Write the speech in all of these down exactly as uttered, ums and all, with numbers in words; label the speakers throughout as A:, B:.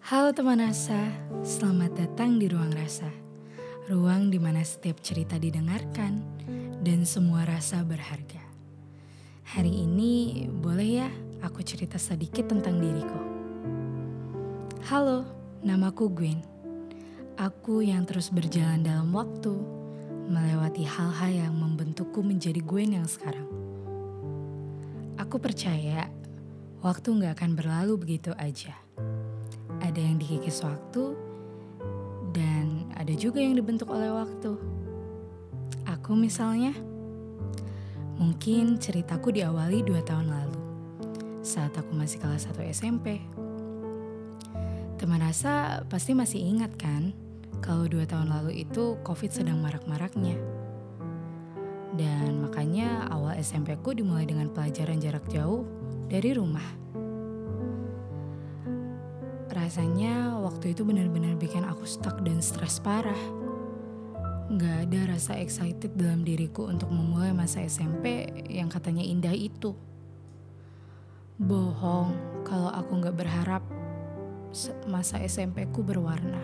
A: Halo teman rasa, selamat datang di Ruang Rasa. Ruang di mana setiap cerita didengarkan dan semua rasa berharga. Hari ini boleh ya aku cerita sedikit tentang diriku. Halo, namaku Gwen. Aku yang terus berjalan dalam waktu, melewati hal-hal yang membentukku menjadi Gwen yang sekarang. Aku percaya waktu gak akan berlalu begitu aja. Ada yang dikikis waktu, dan ada juga yang dibentuk oleh waktu. Aku misalnya, mungkin ceritaku diawali dua tahun lalu, saat aku masih kelas satu S M P. Teman rasa pasti masih ingat kan, kalau dua tahun lalu itu COVID sedang marak-maraknya. Dan makanya awal S M P ku dimulai dengan pelajaran jarak jauh dari rumah. Rasanya waktu itu benar-benar bikin aku stuck dan stres parah. Gak ada rasa excited dalam diriku untuk memulai masa S M P yang katanya indah itu. Bohong kalau aku gak berharap masa S M P ku berwarna.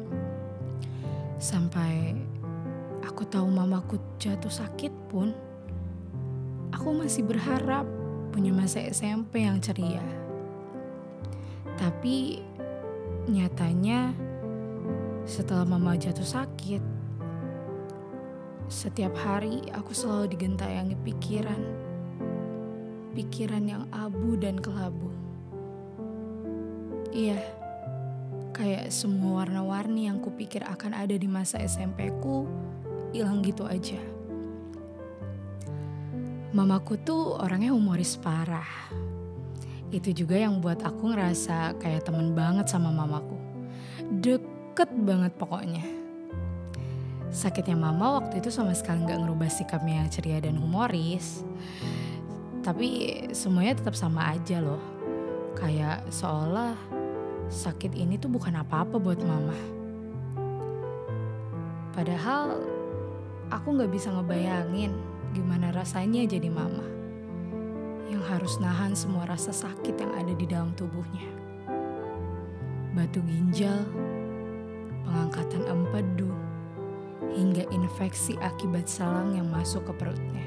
A: Sampai aku tahu mamaku jatuh sakit pun, aku masih berharap punya masa S M P yang ceria. Tapi nyatanya setelah mama jatuh sakit, setiap hari aku selalu digentayangi pikiran. Pikiran yang abu dan kelabu. Iya, kayak semua warna-warni yang kupikir akan ada di masa S M P ku, hilang gitu aja. Mamaku tuh orangnya humoris parah. Itu juga yang buat aku ngerasa kayak temen banget sama mamaku. Deket banget pokoknya. Sakitnya mama waktu itu sama sekali gak ngerubah sikapnya yang ceria dan humoris. Tapi semuanya tetap sama aja loh. Kayak seolah sakit ini tuh bukan apa-apa buat mama. Padahal aku gak bisa ngebayangin gimana rasanya jadi mama yang harus nahan semua rasa sakit yang ada di dalam tubuhnya. Batu ginjal, pengangkatan empedu, hingga infeksi akibat salang yang masuk ke perutnya.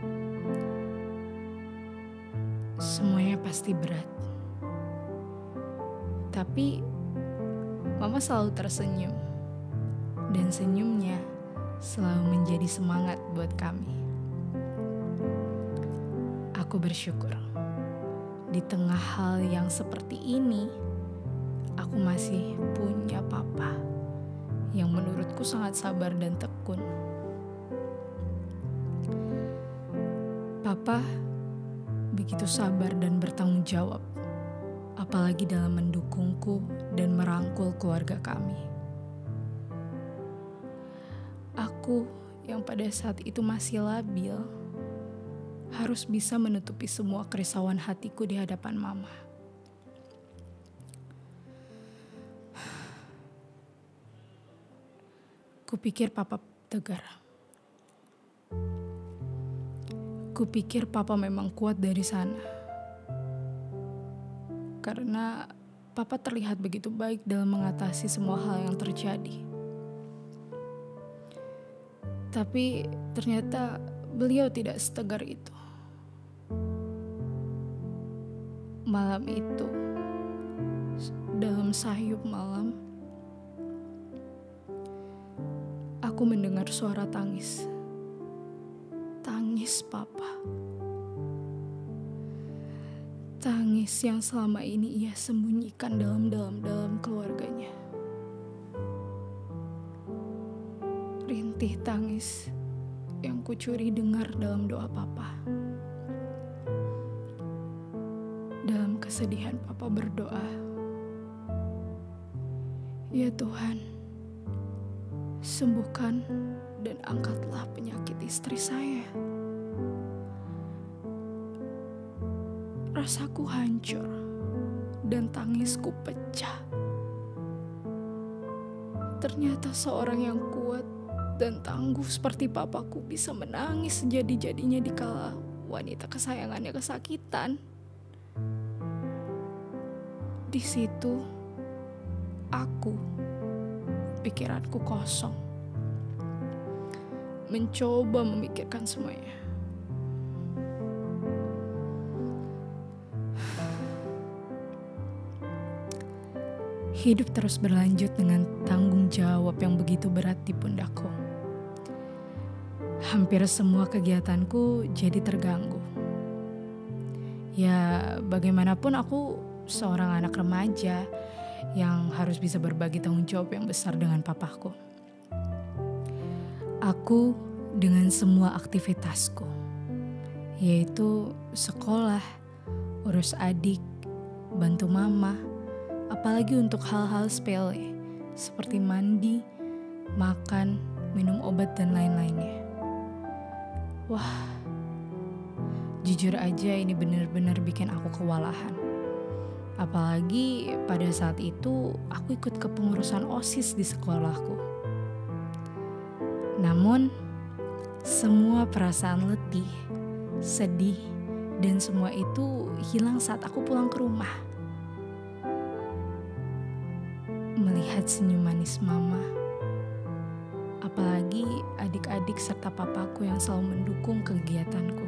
A: Semuanya pasti berat. Tapi mama selalu tersenyum. Dan senyumnya selalu menjadi semangat buat kami. Aku bersyukur, di tengah hal yang seperti ini, aku masih punya papa yang menurutku sangat sabar dan tekun. Papa begitu sabar dan bertanggung jawab, apalagi dalam mendukungku dan merangkul keluarga kami. Aku yang pada saat itu masih labil, harus bisa menutupi semua kerisauan hatiku di hadapan mama. Kupikir papa tegar. Kupikir papa memang kuat dari sana. Karena papa terlihat begitu baik dalam mengatasi semua hal yang terjadi. Tapi ternyata beliau tidak setegar itu. Malam itu, dalam sayup malam, aku mendengar suara tangis. Tangis papa. Tangis yang selama ini ia sembunyikan dalam-dalam-dalam keluarganya. Rintih tangis yang kucuri dengar dalam doa papa. Dalam kesedihan papa berdoa, ya Tuhan, sembuhkan dan angkatlah penyakit istri saya. Rasaku hancur dan tangisku pecah. Ternyata seorang yang kuat dan tangguh seperti papaku bisa menangis sejadi-jadinya dikala wanita kesayangannya kesakitan. Di situ aku, pikiranku kosong, mencoba memikirkan semuanya. Hidup terus berlanjut dengan tanggung jawab yang begitu berat di pundakku. Hampir semua kegiatanku jadi terganggu. Ya, bagaimanapun aku seorang anak remaja yang harus bisa berbagi tanggung jawab yang besar dengan papaku. Aku dengan semua aktivitasku, yaitu sekolah, urus adik, bantu mama, apalagi untuk hal-hal sepele seperti mandi, makan, minum obat, dan lain-lainnya. Wah, jujur aja ini benar-benar bikin aku kewalahan. Apalagi pada saat itu aku ikut kepengurusan OSIS di sekolahku. Namun, semua perasaan letih, sedih, dan semua itu hilang saat aku pulang ke rumah. Melihat senyum manis mama, apalagi adik-adik serta papaku yang selalu mendukung kegiatanku.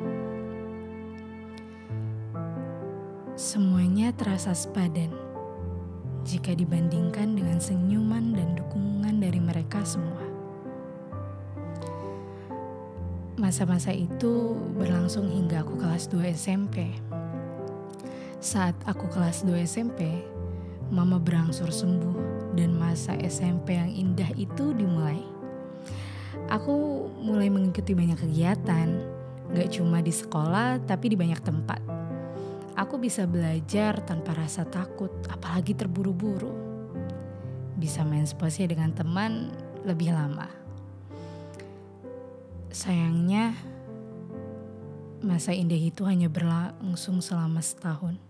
A: Semuanya terasa sepadan jika dibandingkan dengan senyuman dan dukungan dari mereka semua. Masa-masa itu berlangsung hingga aku kelas dua S M P. Saat aku kelas dua S M P, mama berangsur sembuh dan masa S M P yang indah itu dimulai. Aku mulai mengikuti banyak kegiatan, gak cuma di sekolah tapi di banyak tempat. Aku bisa belajar tanpa rasa takut, apalagi terburu-buru. Bisa main spasi dengan teman lebih lama. Sayangnya, masa indah itu hanya berlangsung selama setahun.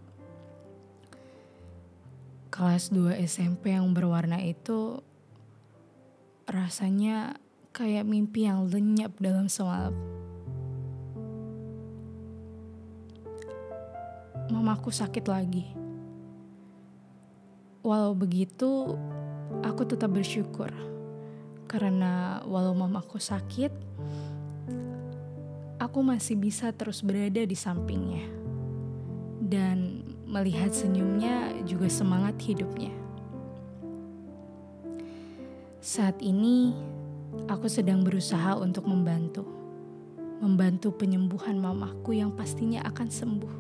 A: Kelas dua S M P yang berwarna itu rasanya kayak mimpi yang lenyap dalam semalam. Mamaku sakit lagi. Walau begitu, aku tetap bersyukur. Karena walau mamaku sakit, aku masih bisa terus berada di sampingnya. Dan melihat senyumnya juga semangat hidupnya. Saat ini, aku sedang berusaha untuk membantu. Membantu penyembuhan mamaku yang pastinya akan sembuh.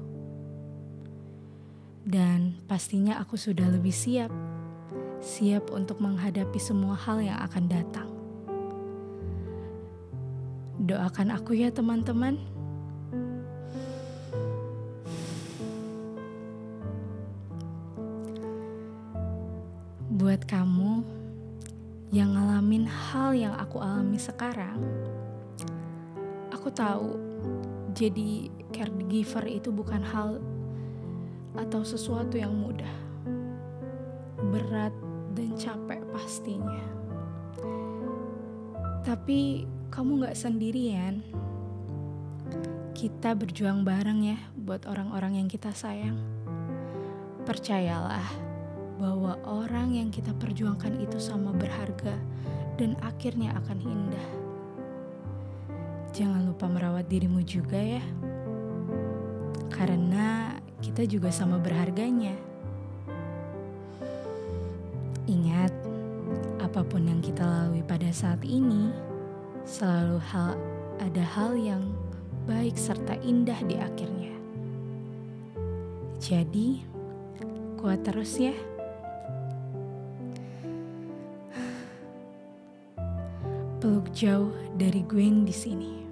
A: Dan pastinya aku sudah lebih siap. Siap untuk menghadapi semua hal yang akan datang. Doakan aku ya teman-teman. Buat kamu yang ngalamin hal yang aku alami sekarang, aku tahu jadi caregiver itu bukan hal atau sesuatu yang mudah, berat dan capek pastinya. Tapi kamu gak sendirian. Kita berjuang bareng ya buat orang-orang yang kita sayang. Percayalah bahwa orang yang kita perjuangkan itu sama berharga dan akhirnya akan indah. Jangan lupa merawat dirimu juga ya. Karena kita juga sama berharganya. Ingat, apapun yang kita lalui pada saat ini, selalu hal, ada hal yang baik serta indah di akhirnya. Jadi, kuat terus ya. Peluk jauh dari Gwen di sini.